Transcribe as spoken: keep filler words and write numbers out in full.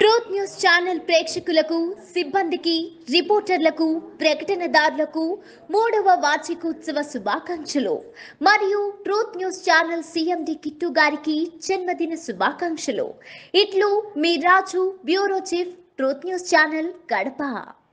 Truth news channel ప్రేక్షకులకు, సిబ్బందికి, రిపోర్టర్లకు, ప్రకటనదారులకు మూడవ వార్షికోత్సవ శుభాకాంక్షలు మరియు truth news channel CMD Kittu గారికి జన్మదిన శుభాకాంక్షలు. ఇట్లు మీ Raju, bureau chief, truth news channel Kadapa.